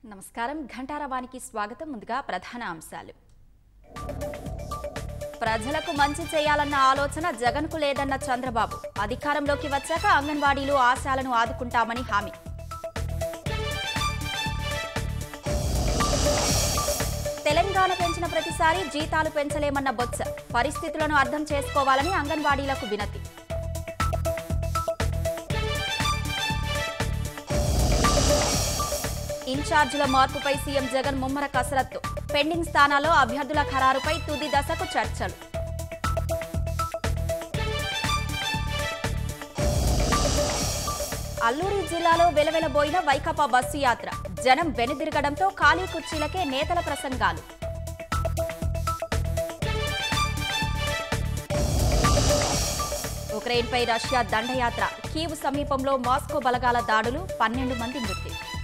నమస్కారం ఘంటారవానికి స్వాగతం. ముందుగా ప్రధాన అంశాలు. ప్రజలకు మంచి చేయాలన్న ఆలోచన జగన్కు లేదన్న చంద్రబాబు. అధికారంలోకి వచ్చాక అంగన్వాడీలు ఆశాలను ఆదుకుంటామని హామీ. తెలంగాణ పెంచిన ప్రతిసారి జీతాలు పెంచలేమన్న బొత్స. పరిస్థితులను అర్థం చేసుకోవాలని అంగన్వాడీలకు వినతి. ఇన్ఛార్జీల మార్పుపై సీఎం జగన్ ముమ్మర కసరత్తు. పెండింగ్ స్థానాల్లో అభ్యర్థుల ఖరారుపై తుది దశకు చర్చలు. అల్లూరి జిల్లాలో వెలవెలబోయిన వైకాపా బస్సు యాత్ర. జనం వెనుదిరగడంతో ఖాళీ కుర్చీలకే నేతల ప్రసంగాలు. ఉక్రెయిన్పై రష్యా దండయాత్ర. కీవ్ సమీపంలో మాస్కో బలగాల దాడులు. 12 మంది మృతి.